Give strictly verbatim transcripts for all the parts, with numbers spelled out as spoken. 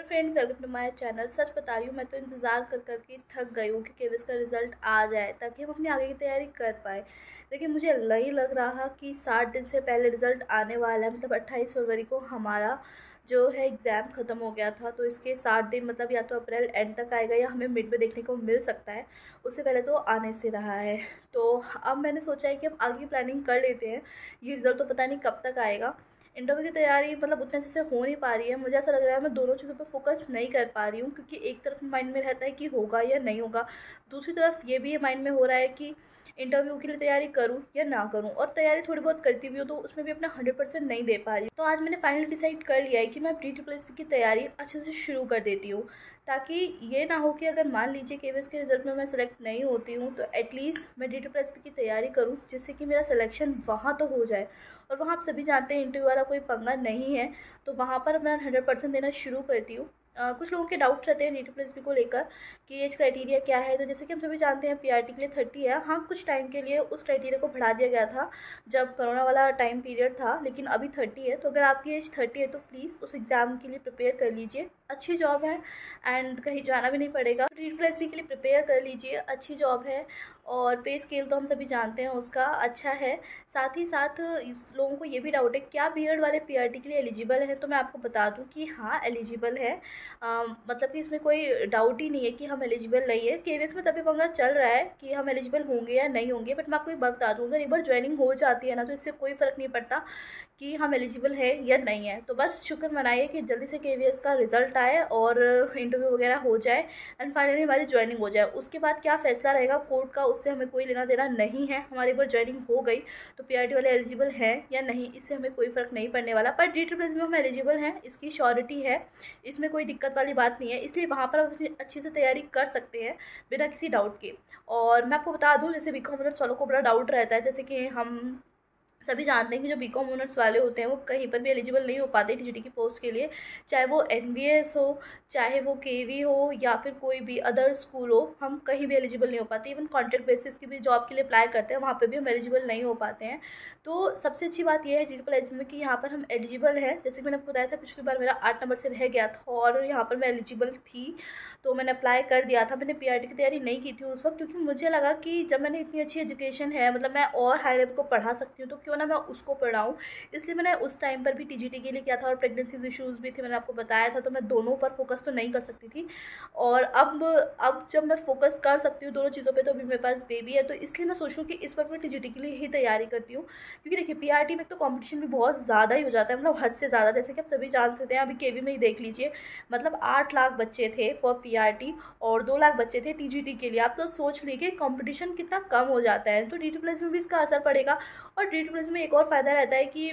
Friends, welcome to my channel. सच बता रही हूँ, मैं तो इंतज़ार कर कर के थक गई हूँ कि केवीएस का रिज़ल्ट आ जाए ताकि हम अपनी आगे की तैयारी कर पाएँ। लेकिन मुझे नहीं लग रहा कि साठ दिन से पहले रिज़ल्ट आने वाला है। मतलब अट्ठाईस फरवरी को हमारा जो है एग्ज़ाम ख़त्म हो गया था, तो इसके साठ दिन मतलब या तो अप्रैल एंड तक आएगा या हमें मिड में देखने को मिल सकता है। उससे पहले तो आने से रहा है, तो अब मैंने सोचा है कि अब आगे की प्लानिंग कर लेते हैं। ये रिज़ल्ट तो पता नहीं कब तक आएगा। इंटरव्यू की तैयारी मतलब उतने अच्छे से हो नहीं पा रही है। मुझे ऐसा लग रहा है मैं दोनों चीज़ों पे फोकस नहीं कर पा रही हूँ, क्योंकि एक तरफ माइंड में रहता है कि होगा या नहीं होगा, दूसरी तरफ ये भी माइंड में हो रहा है कि इंटरव्यू के लिए तैयारी करूँ या ना करूँ। और तैयारी थोड़ी बहुत करती भी हूँ तो उसमें भी अपना हंड्रेड परसेंट नहीं दे पा रही हूँ। तो आज मैंने फाइनली डिसाइड कर लिया है कि मैं प्री ट्रिपल एस पी की तैयारी अच्छे से शुरू कर देती हूँ, ताकि ये ना हो कि अगर मान लीजिए केवीएस के रिज़ल्ट में मैं सेलेक्ट नहीं होती हूँ तो एटलीस्ट मैं डी ट्रिपल एस पी की तैयारी करूँ, जिससे कि मेरा सिलेक्शन वहाँ तो हो जाए। और वहाँ आप सभी जानते हैं इंटरव्यू वाला कोई पंगा नहीं है, तो वहाँ पर मैं हंड्रेड परसेंट देना शुरू करती हूँ। Uh, कुछ लोगों के डाउट रहते हैं डी ट्रिपल एस पी को लेकर कि एज क्राइटेरिया क्या है। तो जैसे कि हम सभी जानते हैं पीआरटी के लिए थर्टी है। हाँ, कुछ टाइम के लिए उस क्राइटेरिया को बढ़ा दिया गया था जब कोरोना वाला टाइम पीरियड था, लेकिन अभी थर्टी है। तो अगर आपकी एज थर्टी है तो प्लीज़ उस एग्ज़ाम के लिए प्रिपेयर कर लीजिए। अच्छी जॉब है एंड कहीं जाना भी नहीं पड़ेगा। डी ट्रिपल एस पी के लिए प्रिपेयर कर लीजिए, अच्छी जॉब है और पे स्केल तो हम सभी जानते हैं उसका अच्छा है। साथ ही साथ इस लोगों को ये भी डाउट है क्या बीएड वाले पीआरटी के लिए एलिजिबल है, तो मैं आपको बता दूं कि हाँ एलिजिबल है। आ, मतलब कि इसमें कोई डाउट ही नहीं है कि हम एलिजिबल नहीं है। केवीएस में तभी पंगा चल रहा है कि हम एलिजिबल होंगे या नहीं होंगे, बट मैं आपको एक बात बता दूँ, अगर एक बार ज्वाइनिंग हो जाती है ना तो इससे कोई फ़र्क नहीं पड़ता कि हम एलिजिबल है या नहीं है। तो बस शुक्र मनाइए कि जल्दी से केवीएस का रिज़ल्ट आए और इंटरव्यू वगैरह हो जाए एंड फाइनली हमारी ज्वाइनिंग हो जाए। उसके बाद क्या फ़ैसला रहेगा कोर्ट का, उससे हमें कोई लेना देना नहीं है। हमारी बार ज्वाइनिंग हो गई तो पीआरटी वाले एलिजिबल हैं या नहीं, इससे हमें कोई फ़र्क नहीं पड़ने वाला। पर डी ट्रिपल एस में हम एलिजिबल हैं, इसकी श्योरिटी है, इसमें कोई दिक्कत वाली बात नहीं है। इसलिए वहाँ पर आप अच्छी से तैयारी कर सकते हैं बिना किसी डाउट के। और मैं आपको बता दूँ, जैसे बीकॉम ऑनर्स वालों को बड़ा डाउट रहता है, जैसे कि हम सभी जानते हैं कि जो बीकॉम ऑनर्स वाले होते हैं वो कहीं पर भी एलिजिबल नहीं हो पाते टीजीटी की पोस्ट के लिए, चाहे वो एनबीएस हो, चाहे वो केवी हो या फिर कोई भी अदर स्कूल हो, हम कहीं भी एलिजिबल नहीं हो पाते। इवन कॉन्ट्रैक्ट बेसिस की भी जॉब के लिए अप्लाई करते हैं, वहाँ पे भी हम एलिजिबल नहीं हो पाते हैं। तो सबसे अच्छी बात यह है डी ट्रिपल एस में कि यहाँ पर हम एलिजिबल हैं। जैसे मैंने आपको बताया था पिछली बार मेरा आठ नंबर से रह गया था और यहाँ पर मैं एलिजिबल थी, तो मैंने अप्लाई कर दिया था। मैंने पीआरटी की तैयारी नहीं की थी उस वक्त, क्योंकि मुझे लगा कि जब मैंने इतनी अच्छी एजुकेशन है, मतलब मैं और हाई लेवल को पढ़ा सकती हूँ, तो क्यों ना मैं उसको पढ़ाऊँ। इसलिए मैंने उस टाइम पर भी टीजीटी के लिए किया था और प्रेगनेंसी इश्यूज़ भी थे, मैंने आपको बताया था, तो मैं दोनों पर फोकस तो नहीं कर सकती थी। और अब अब जब मैं फोकस कर सकती हूँ दोनों चीज़ों पे, तो अभी मेरे पास बेबी है, तो इसलिए मैं सोचूँ कि इस पर मैं टीजीटी के लिए ही तैयारी करती हूँ। क्योंकि देखिए पीआरटी में तो कंपटीशन भी बहुत ज़्यादा ही हो जाता है, मतलब हद से ज़्यादा। जैसे कि आप सभी जान सकते हैं, अभी केवी में ही देख लीजिए, मतलब आठ लाख बच्चे थे फॉर पीआरटी और दो लाख बच्चे थे टीजीटी के लिए। आप तो सोच लीजिए कंपटीशन कितना कम हो जाता है, तो डी ट्रिपल एस में भी इसका असर पड़ेगा। और डी ट्रिपल एस में एक और फ़ायदा रहता है कि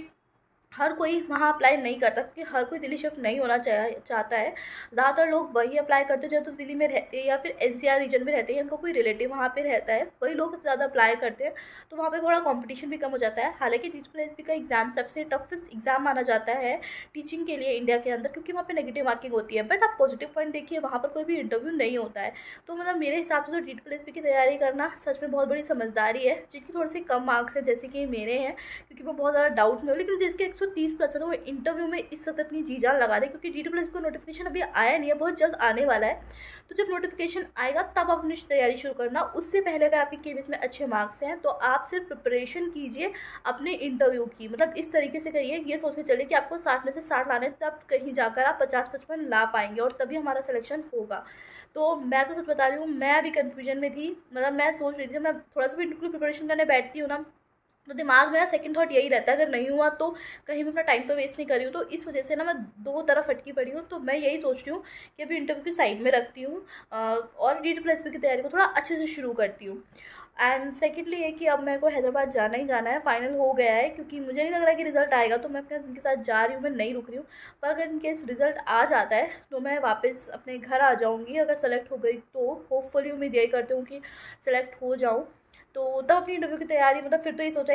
हर कोई वहाँ अप्लाई नहीं करता, क्योंकि हर कोई दिल्ली शिफ्ट नहीं होना चाह चाहता है। ज़्यादातर लोग वही अप्लाई करते हैं जो तो दिल्ली में रहते हैं या फिर एनसीआर रीजन में रहते हैं, उनको कोई रिलेटिव वहाँ पे रहता है, वही लोग सबसे ज़्यादा अप्लाई करते हैं। तो वहाँ पे थोड़ा कंपटीशन भी कम हो जाता है। हालांकि डी ट्रिपल एस पी का एग्ज़ाम सबसे टफेस्ट एग्ज़ाम माना जाता है टीचिंग के लिए इंडिया के अंदर, क्योंकि वहाँ पर नेगेटिव मार्किंग होती है। बट आप पॉजिटिव पॉइंट देखिए, वहाँ पर कोई भी इंटरव्यू नहीं होता है। तो मतलब मेरे हिसाब से तो डी ट्रिपल एस पी की तैयारी करना सच में बहुत बड़ी समझदारी है। जिनकी थोड़े से कम मार्क्स है, जैसे कि मेरे हैं, क्योंकि मैं बहुत ज़्यादा डाउट में हूँ, लेकिन जिसके एक सौ तीस प्लस है तो इंटरव्यू में इस वक्त अपनी जी जान लगा दे, क्योंकि डी ट्रिपल एस को नोटिफिकेशन अभी आया नहीं है, बहुत जल्द आने वाला है। तो जब नोटिफिकेशन आएगा तब आप अपनी तैयारी शुरू करना। उससे पहले अगर आपके केवीएस में अच्छे मार्क्स हैं तो आप सिर्फ प्रिपरेशन कीजिए अपने इंटरव्यू की। मतलब इस तरीके से करिए, ये सोच के चलिए कि आपको साठ में से साठ लाने, तब कहीं जाकर आप पचास पचपन ला पाएंगे और तभी हमारा सिलेक्शन होगा। तो मैं तो सच बता रही हूँ, मैं अभी कन्फ्यूजन में थी। मतलब मैं सोच रही थी, मैं थोड़ा सा भी इंटरव्यू प्रिपरेशन करने बैठती हूँ ना, तो दिमाग मेरा सेकंड थॉट यही रहता है, अगर नहीं हुआ तो कहीं भी अपना टाइम तो वेस्ट नहीं कर रही हूँ। तो इस वजह से ना मैं दो तरफ अटकी पड़ी हूँ। तो मैं यही सोच रही हूँ कि अभी इंटरव्यू की साइड में रखती हूँ और डी ट्रिपल एस पी की तैयारी को थोड़ा अच्छे से शुरू करती हूँ। एंड सेकेंडली ये कि अब मेरे को हैदराबाद जाना ही जाना है, फाइनल हो गया है, क्योंकि मुझे नहीं लग रहा कि रिजल्ट आएगा, तो मैं अपने हस्बैंड के साथ जा रही हूँ, मैं नहीं रुक रही हूँ। पर अगर इनकेस रिजल्ट आ जाता है तो मैं वापस अपने घर आ जाऊँगी। अगर सेलेक्ट हो गई तो होपफुली उम्मीद यही करती हूँ कि सेलेक्ट हो जाऊँ, तो तब अपनी इंटरव्यू की तैयारी, मतलब फिर तो ये सोचा है कि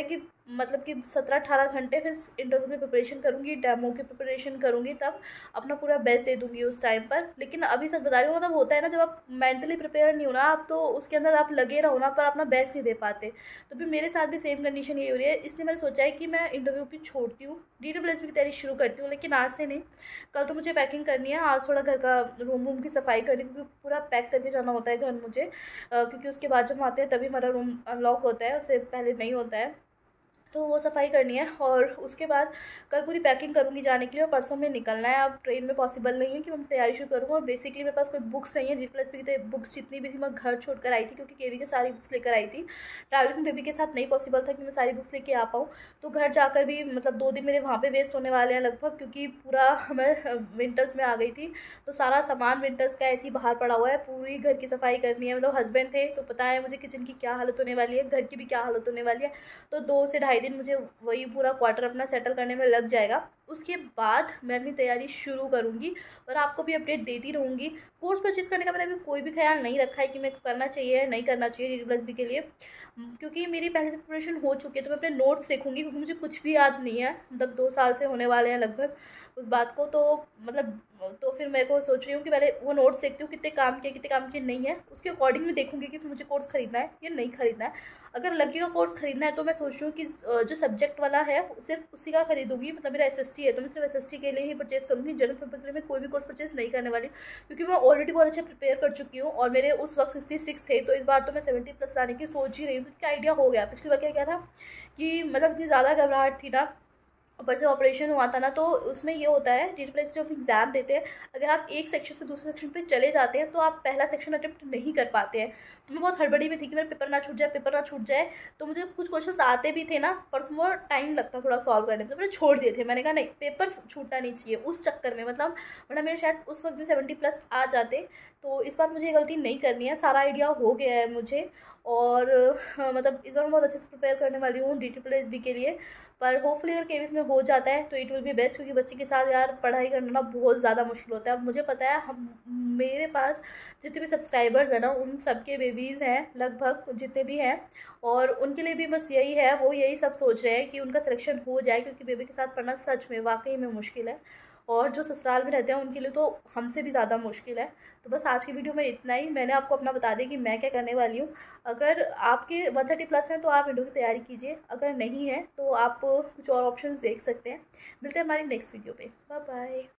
मतलब कि सत्रह अठारह घंटे फिर इंटरव्यू की प्रिपरेशन करूँगी, डेमो की प्रिपरेशन करूँगी, तब अपना पूरा बेस्ट दे दूँगी उस टाइम पर। लेकिन अभी सच बता रही हूँ, मतलब होता है ना, जब आप मेंटली प्रिपेयर नहीं हो ना आप, तो उसके अंदर आप लगे रहो ना, पर अपना बेस्ट नहीं दे पाते। तो फिर मेरे साथ भी सेम कंडीशन ये हो रही है, इसलिए मैंने सोचा है कि मैं इंटरव्यू की छोड़ती हूँ, डी डब्ल्यू एस पी की तैयारी शुरू करती हूँ। लेकिन आज से नहीं, कल तो मुझे पैकिंग करनी है, आज थोड़ा घर का रूम वूम की सफाई करनी है, क्योंकि पूरा पैक करके जाना होता है घर मुझे, अ, क्योंकि उसके बाद जब हम आते हैं तभी हमारा रूम अनलॉक होता है, उससे पहले नहीं होता है। तो वो सफाई करनी है और उसके बाद कल पूरी पैकिंग करूँगी जाने के लिए, और परसों में निकलना है। अब ट्रेन में पॉसिबल नहीं है कि मैं तैयारी शुरू करूँ, और बेसिकली मेरे पास कोई बुक्स नहीं है। डी प्लस पी की बुक्स जितनी भी थी मैं घर छोड़ कर आई थी, क्योंकि केवी के सारी बुक्स लेकर आई थी। ट्रैवलिंग बेबी के साथ नहीं पॉसिबल था कि मैं सारी बुक्स लेके आ पाऊँ, तो घर जाकर भी मतलब दो दिन मेरे वहाँ पर वेस्ट होने वाले हैं लगभग, क्योंकि पूरा मैं विंटर्स में आ गई थी, तो सारा सामान विंटर्स का ऐसे ही बाहर पड़ा हुआ है। पूरी घर की सफाई करनी है, मतलब हस्बैंड थे तो पता है मुझे किचन की क्या हालत होने वाली है, घर की भी क्या हालत होने वाली है। तो दो से ढाई दिन मुझे वही पूरा क्वार्टर अपना सेटल करने में लग जाएगा। उसके बाद मैं अपनी तैयारी शुरू करूँगी और आपको भी अपडेट देती रहूँगी। कोर्स परचेज़ करने का मैंने अभी कोई भी ख्याल नहीं रखा है कि मेरे को करना चाहिए नहीं करना चाहिए डी प्लस बी के लिए, क्योंकि मेरी पहले से प्रिपरेशन हो चुकी है। तो मैं अपने नोट्स देखूँगी, क्योंकि मुझे कुछ भी याद नहीं है, मतलब दो साल से होने वाले हैं लगभग उस बात को। तो मतलब तो फिर मैं को सोच रही हूँ कि पहले वो नोट्स देखती हूँ कितने काम के कितने काम के नहीं है, उसके अकॉर्डिंग मैं देखूँगी कि फिर मुझे कोर्स खरीदना है या नहीं खरीदना है। अगर लगेगा कोर्स खरीदना है तो मैं सोच रही हूँ कि जो सब्जेक्ट वाला है सिर्फ उसी का खरीदूंगी। मतलब मेरा एस एस टी है तो मैं सिर्फ एस एस टी के लिए ही परचेज करूँगी, जनरल पेपर के लिए मैं कोई भी कोर्स परचेज नहीं करने वाली, क्योंकि मैं ऑलरेडी बहुत अच्छा प्रिपेयर कर चुकी हूँ और मेरे उस वक्त सिक्सटी सिक्स थे। तो इस बार तो मैं सेवेंटी प्लस लाने की सोच ही रही हूँ, क्योंकि आइडिया हो गया। पिछली बार क्या क्या था कि मतलब इतनी ज़्यादा घबराहट थी ना, ऊपर से ऑपरेशन हुआ था ना, तो उसमें ये होता है डी प्लस जब एग्ज़ाम देते हैं, अगर आप एक सेक्शन से दूसरे सेक्शन पे चले जाते हैं तो आप पहला सेक्शन अटेम्प्ट नहीं कर पाते हैं। तो मैं बहुत हड़बड़ी में थी कि मेरा पेपर ना छूट जाए पेपर ना छूट जाए। तो मुझे कुछ क्वेश्चंस आते भी थे ना, पर उसमें वो टाइम लगता थोड़ा सॉल्व करने में, तो मैंने छोड़ दिए थे। मैंने कहा नहीं, पेपर छूटना नहीं चाहिए उस चक्कर में, मतलब वरना मेरे शायद उस वक्त भी सेवेंटी प्लस आ जाते। तो इस बार मुझे ये गलती नहीं करनी है, सारा आइडिया हो गया है मुझे। और हाँ, मतलब इस बार मैं बहुत अच्छे से प्रिपेयर करने वाली हूँ डी ट्रिपल एस बी के लिए। पर होपफुली अगर केवीस में हो जाता है तो इट विल बी बेस्ट, क्योंकि बच्चे के साथ यार पढ़ाई करना ना बहुत ज़्यादा मुश्किल होता है। अब मुझे पता है, हम मेरे पास जितने भी सब्सक्राइबर्स हैं ना, उन सबके बेबीज़ हैं लगभग जितने भी हैं, और उनके लिए भी बस यही है, वो यही सब सोच रहे हैं कि उनका सिलेक्शन हो जाए, क्योंकि बेबी के साथ पढ़ना सच में वाकई में मुश्किल है। और जो ससुराल में रहते हैं उनके लिए तो हमसे भी ज़्यादा मुश्किल है। तो बस आज की वीडियो में इतना ही। मैंने आपको अपना बता दिया कि मैं क्या करने वाली हूँ। अगर आपके वन थर्टी प्लस हैं तो आप इंटरव्यू की तैयारी कीजिए, अगर नहीं है तो आप कुछ और ऑप्शंस देख सकते हैं। मिलते हैं हमारी नेक्स्ट वीडियो पे। Bye bye.